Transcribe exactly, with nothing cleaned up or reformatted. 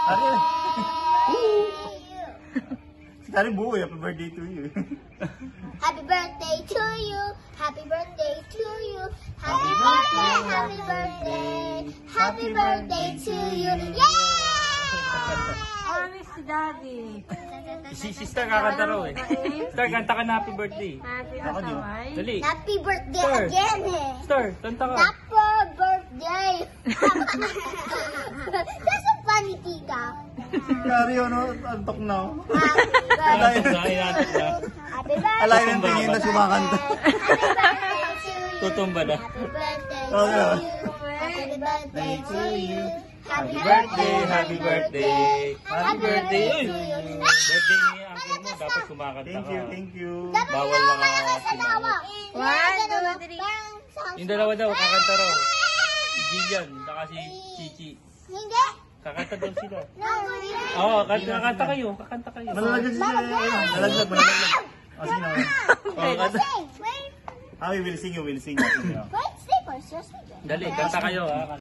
Dari buo, happy birthday to you. Happy birthday to you. Happy birthday to you. Happy birthday, happy birthday. Happy birthday to you. Yeah! Oh, miss si Daddy. Si Sister kakanta raw eh. Sister, kanta ka na happy birthday. Happy Ako din. asaway. Dali. Happy birthday Sir. again eh. Sister, kanta ka. Happy birthday. That's a funny tita. Dari, ano, antok na. Happy birthday. Antok na, inantok na. Happy birthday. Alay ng tingin na sumakanta. Happy birthday to you. Tutumba na. Happy birthday Oh, to yeah. you. Happy birthday to you. Happy birthday, happy birthday. Happy birthday. Uy! Birthday ni Uncle mo, dapat kumakanta Thank ka. you, thank you. Bawal mga Tawa. One, two, three. Yung dalawa daw, kakanta raw. Si Jillian, saka si Chichi. Hindi. Kakanta daw sila. No. Oo, oh, kakanta kayo, kakanta kayo. Malalaglag siya. Ayun, Malalaglag, malalaglag. O, sino? Oh, kanta. Wait, Ah, we will sing you, we'll sing you. wait, stay first. Just stay. Dali, kanta kayo ha.